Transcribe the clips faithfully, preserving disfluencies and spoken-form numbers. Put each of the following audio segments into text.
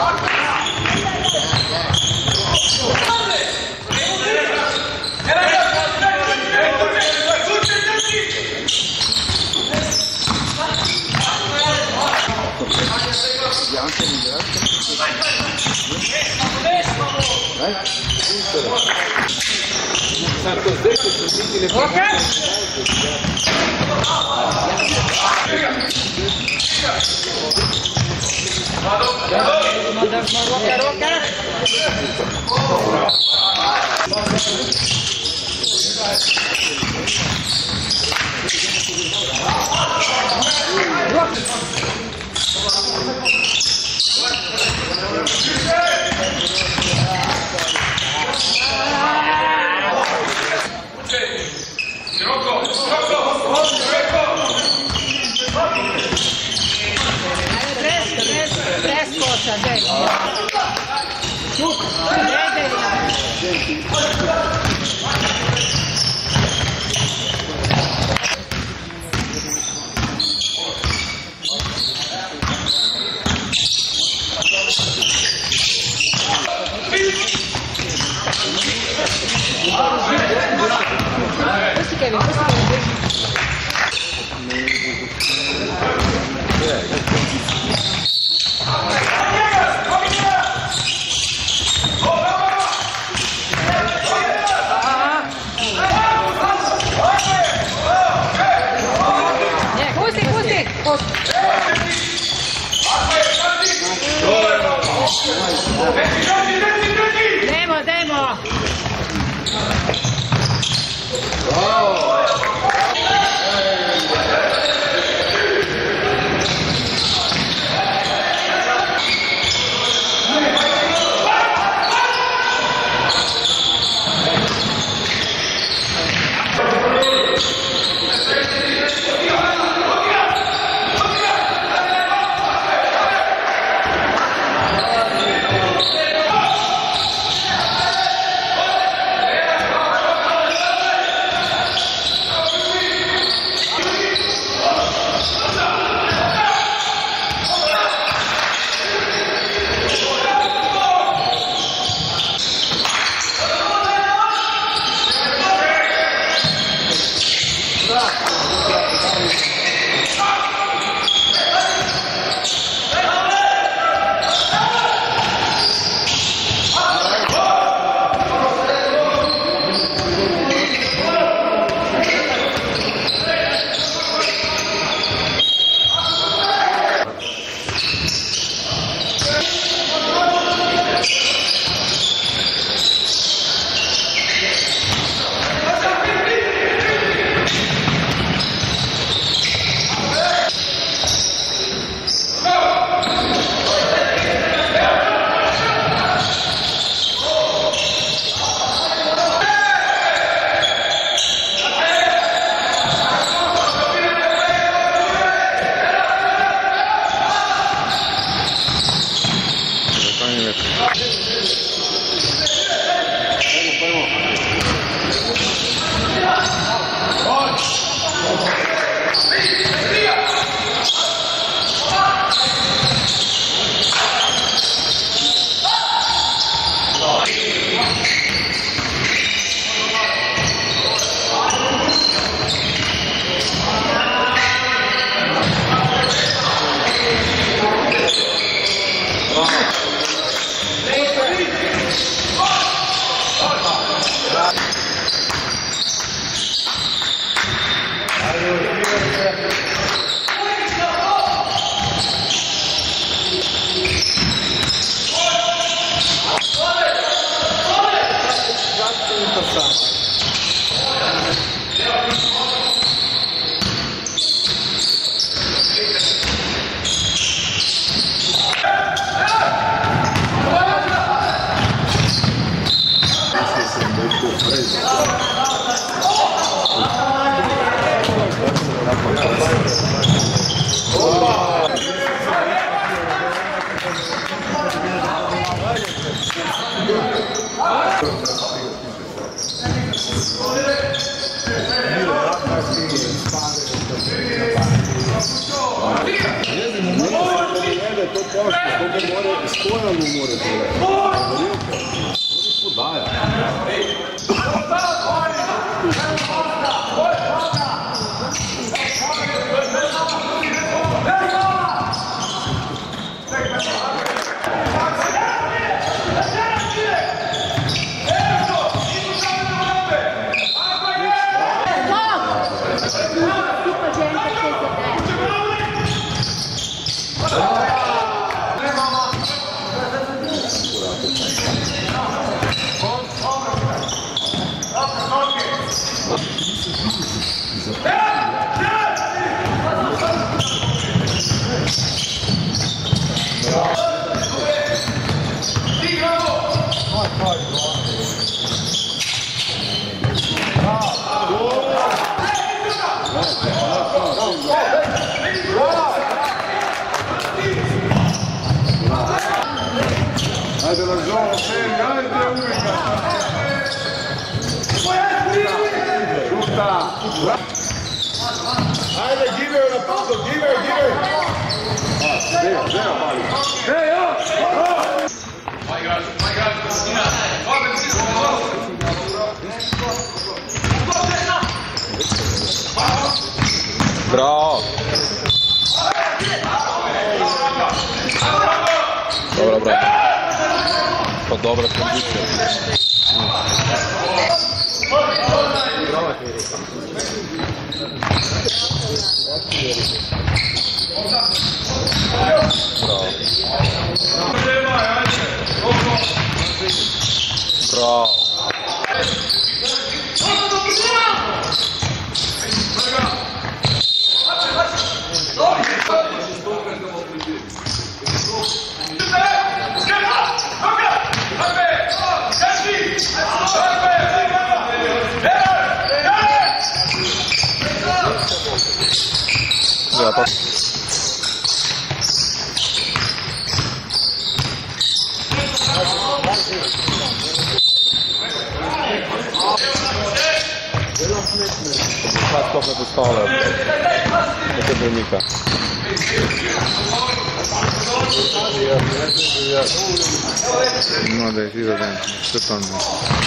Demo, demo! to pošto, more, scoja lu more dole. Oni podaja. Ajde na žao, Feri, ajde uvijek! Šuta! Ajde, give her na putu, give her, give her! Zeo, zeo, mali! Zeo! Vai, građe, vai, građe! Bravo! Dobro, brate. Pa dobra kondicija. Bravo. Bravo. Ja, pa. Sad stop me postale. Neke bolnika. No, da je živa dan. Što to ne?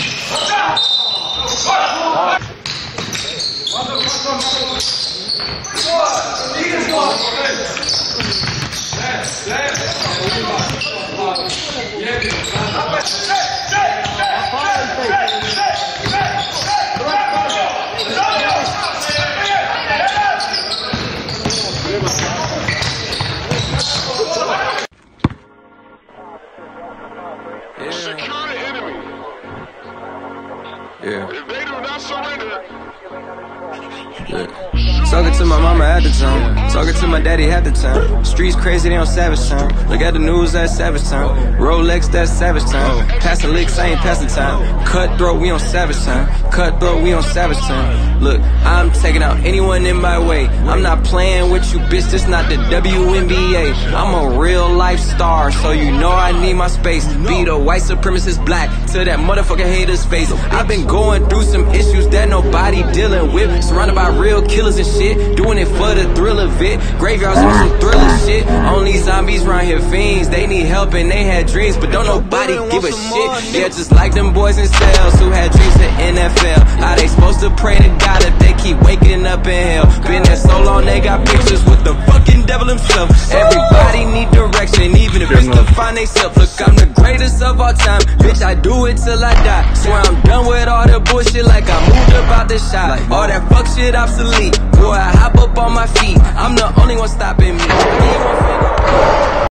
Yeah. If they do not surrender. Yeah. Talking to my mama at the time, talking to my daddy at the time. Streets crazy, they on Savage time. Look at the news, that's Savage time. Rolex, that's Savage time. Passing licks, I ain't passing time. Cutthroat, we on Savage time. Cutthroat, we on Savage time. Look, I'm taking out anyone in my way. I'm not playing with you, bitch, this not the W N B A. I'm a real life star, so you know I need my space. Be the white supremacist black to that motherfucking hater's face. I've been going through some issues that nobody dealing with. Surrounded by real killers and shit, doing it for the thrill of it. Graveyards on some thriller shit. Only zombies round here fiends. They need help and they had dreams, but don't nobody give a shit. Yeah, just like them boys in cells who had dreams in N F L. How they supposed to pray to God if they keep waking up in hell? Been there so long they got pictures with the fucking devil himself. Everybody need direction, even if it's to find they self. Look, I'm the greatest of all time, bitch, I do it till I die. Swear I'm done with all the bullshit, like I moved about the shot. All that fuck shit obsolete, boy, I hop up on my feet. I'm the only one stopping me.